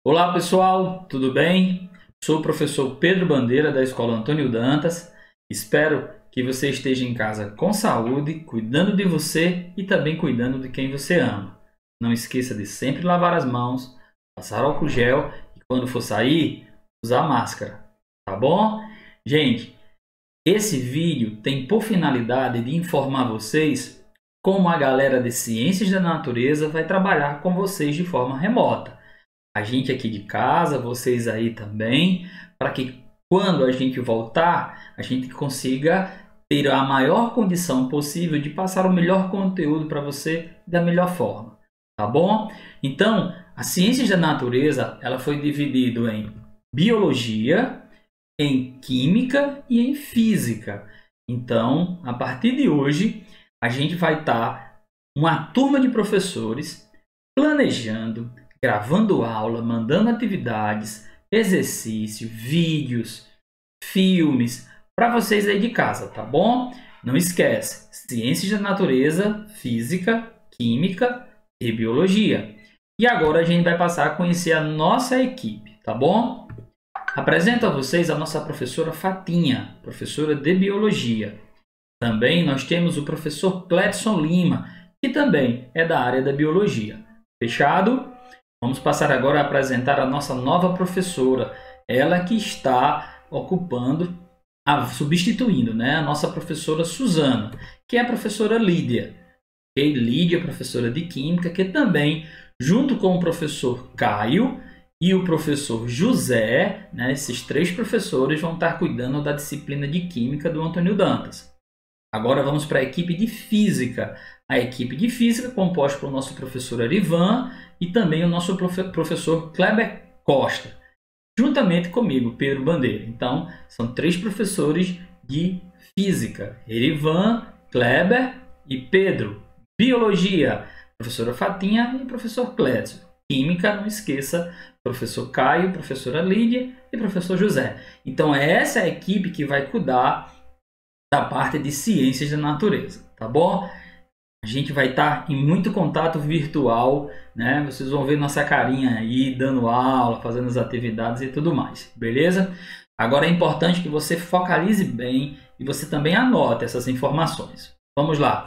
Olá pessoal, tudo bem? Sou o professor Pedro Bandeira da Escola Antônio Dantas. Espero que você esteja em casa com saúde, cuidando de você e também cuidando de quem você ama. Não esqueça de sempre lavar as mãos, passar álcool gel e quando for sair, usar máscara, tá bom? Gente, esse vídeo tem por finalidade de informar vocês como a galera de Ciências da Natureza vai trabalhar com vocês de forma remota. A gente aqui de casa, vocês aí também, para que quando a gente voltar, a gente consiga ter a maior condição possível de passar o melhor conteúdo para você da melhor forma, tá bom? Então, a Ciências da Natureza, ela foi dividida em Biologia, em Química e em Física. Então, a partir de hoje, a gente vai estar uma turma de professores planejando, gravando aula, mandando atividades, exercícios, vídeos, filmes para vocês aí de casa, tá bom? Não esquece, Ciências da Natureza, Física, Química e Biologia. E agora a gente vai passar a conhecer a nossa equipe, tá bom? Apresento a vocês a nossa professora Fatinha, professora de Biologia. Também nós temos o professor Cledson Lima, que também é da área da Biologia. Fechado? Vamos passar agora a apresentar a nossa nova professora, ela que está substituindo, a nossa professora Suzana, que é a professora Lídia. E Lídia é professora de Química, que também, junto com o professor Caio e o professor José, esses três professores vão estar cuidando da disciplina de Química do Antônio Dantas. Agora vamos para a equipe de Física. A equipe de Física composta pelo nosso professor Erivan e também o nosso professor Kleber Costa, juntamente comigo, Pedro Bandeira. Então, são três professores de Física, Erivan, Kleber e Pedro. Biologia, professora Fatinha e professor Clécio. Química, não esqueça, professor Caio, professora Lídia e professor José. Então, essa é a equipe que vai cuidar da parte de Ciências da Natureza, tá bom? A gente vai estar em muito contato virtual, Vocês vão ver nossa carinha aí, dando aula, fazendo as atividades e tudo mais, beleza? Agora é importante que você focalize bem e você também anote essas informações. Vamos lá.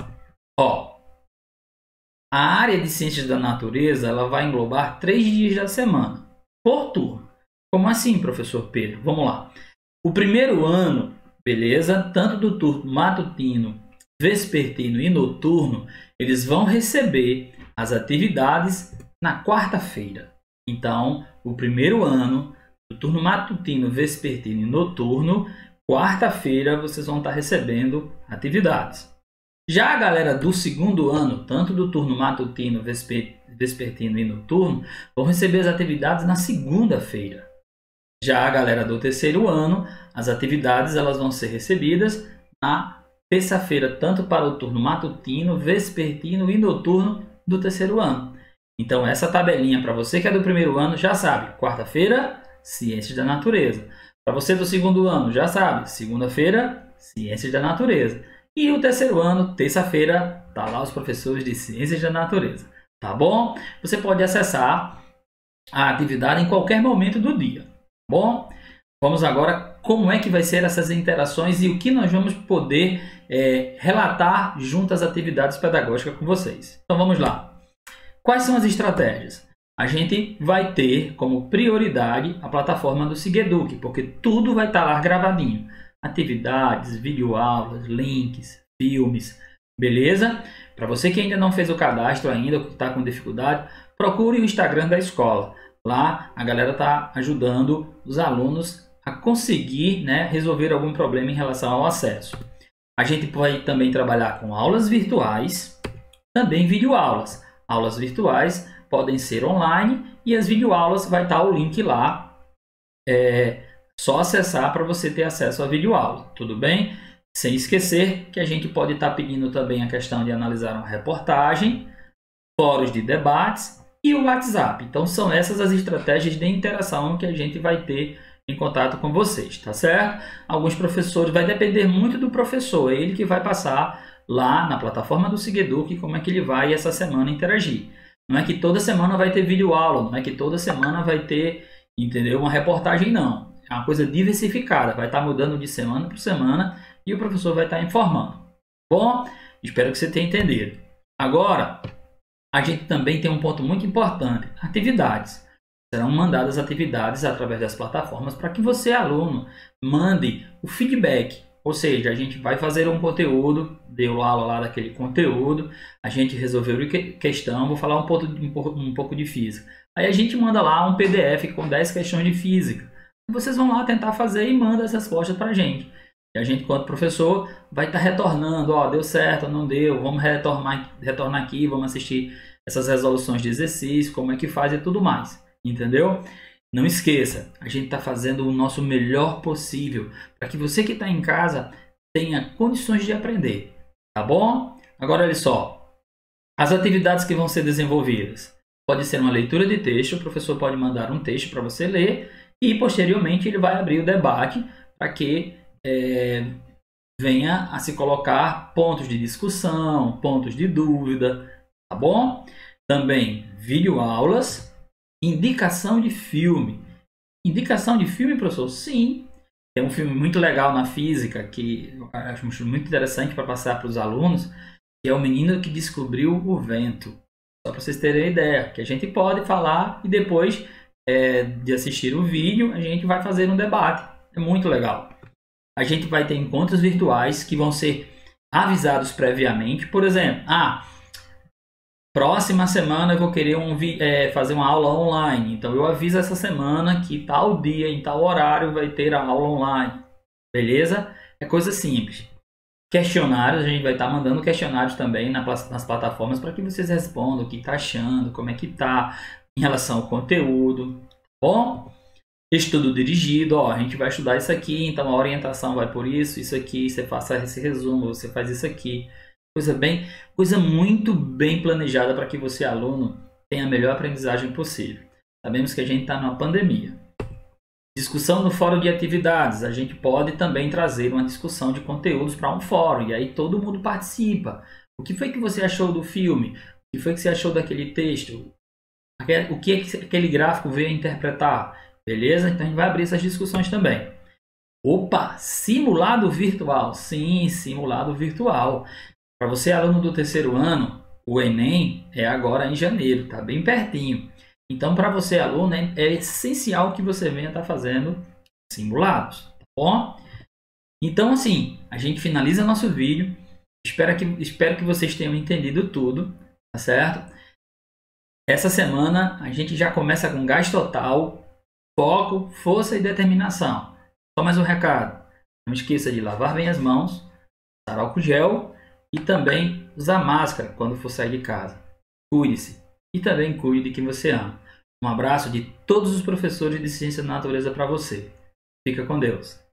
A área de Ciências da Natureza, ela vai englobar 3 dias da semana, por turno. Como assim, professor Pedro? Vamos lá. O primeiro ano, beleza? Tanto do turno matutino, vespertino e noturno, eles vão receber as atividades na quarta-feira. Então, o primeiro ano, do turno matutino, vespertino e noturno, quarta-feira vocês vão estar recebendo atividades. Já a galera do segundo ano, tanto do turno matutino, vespertino e noturno, vão receber as atividades na segunda-feira. Já a galera do terceiro ano, as atividades elas vão ser recebidas na terça-feira, tanto para o turno matutino, vespertino e noturno do terceiro ano. Então, essa tabelinha para você que é do primeiro ano já sabe, quarta-feira, Ciências da Natureza. Para você do segundo ano já sabe, segunda-feira, Ciências da Natureza. E o terceiro ano, terça-feira, tá lá os professores de Ciências da Natureza. Tá bom? Você pode acessar a atividade em qualquer momento do dia. Bom, vamos agora como é que vai ser essas interações e o que nós vamos poder relatar junto às atividades pedagógicas com vocês. Então vamos lá. Quais são as estratégias? A gente vai ter como prioridade a plataforma do Sigeduc, porque tudo vai estar lá gravadinho. Atividades, videoaulas, links, filmes, beleza? Para você que ainda não fez o cadastro ainda, ou que está com dificuldade, procure o Instagram da escola. Lá a galera está ajudando os alunos a conseguir resolver algum problema em relação ao acesso. A gente vai também trabalhar com aulas virtuais, também videoaulas. Aulas virtuais podem ser online e as videoaulas vai estar o link lá. Só acessar para você ter acesso à videoaula, tudo bem? Sem esquecer que a gente pode estar pedindo também a questão de analisar uma reportagem, fóruns de debates e o WhatsApp. Então são essas as estratégias de interação que a gente vai ter em contato com vocês, tá certo? Alguns professores, vai depender muito do professor, é ele que vai passar lá na plataforma do Sigeduc como é que ele vai essa semana interagir. Não é que toda semana vai ter vídeo aula, não é que toda semana vai ter, entendeu, uma reportagem, não. É uma coisa diversificada, vai estar mudando de semana por semana e o professor vai estar informando. Bom, espero que você tenha entendido. Agora, a gente também tem um ponto muito importante, atividades. Serão mandadas atividades através das plataformas para que você, aluno, mande o feedback. Ou seja, a gente vai fazer um conteúdo, deu aula lá daquele conteúdo, a gente resolveu questão, vou falar um pouco de física. Aí a gente manda lá um PDF com 10 questões de física. Vocês vão lá tentar fazer e manda as respostas para a gente. E a gente, enquanto professor, vai estar retornando, ó, deu certo, não deu, vamos retornar aqui, vamos assistir essas resoluções de exercício, como é que faz e tudo mais. Entendeu? Não esqueça, a gente está fazendo o nosso melhor possível para que você que está em casa tenha condições de aprender, tá bom? Agora olha só, as atividades que vão ser desenvolvidas. Pode ser uma leitura de texto, o professor pode mandar um texto para você ler e posteriormente ele vai abrir o debate para que venha a se colocar pontos de discussão, pontos de dúvida, tá bom? Também videoaulas. Indicação de filme. Indicação de filme, professor? Sim. Tem um filme muito legal na física que eu acho muito interessante para passar para os alunos, que é O Menino que Descobriu o Vento. Só para vocês terem ideia, que a gente pode falar e depois de assistir o vídeo, a gente vai fazer um debate. É muito legal. A gente vai ter encontros virtuais que vão ser avisados previamente. Por exemplo, próxima semana eu vou querer fazer uma aula online. Então eu aviso essa semana que tal dia, em tal horário, vai ter a aula online. Beleza? É coisa simples. Questionários, a gente vai estar mandando questionários também nas plataformas para que vocês respondam o que está achando, como é que está em relação ao conteúdo. Bom? Estudo dirigido, ó, a gente vai estudar isso aqui, então a orientação vai por isso aqui, você faça esse resumo, você faz isso aqui. Coisa muito bem planejada para que você, aluno, tenha a melhor aprendizagem possível. Sabemos que a gente está numa pandemia. Discussão no fórum de atividades. A gente pode também trazer uma discussão de conteúdos para um fórum, e aí todo mundo participa. O que foi que você achou do filme? O que foi que você achou daquele texto? O que aquele gráfico veio interpretar? Beleza? Então a gente vai abrir essas discussões também. Opa! Simulado virtual. Sim, simulado virtual. Para você, aluno do terceiro ano, o Enem é agora em janeiro, tá bem pertinho. Então, para você, aluno, é essencial que você venha estar fazendo simulados, tá bom? Então, assim, a gente finaliza nosso vídeo. Espero que vocês tenham entendido tudo, tá certo? Essa semana a gente já começa com gás total, foco, força e determinação. Só mais um recado. Não esqueça de lavar bem as mãos, usar álcool gel e também usar máscara quando for sair de casa. Cuide-se e também cuide de quem você ama. Um abraço de todos os professores de Ciência da Natureza para você. Fica com Deus.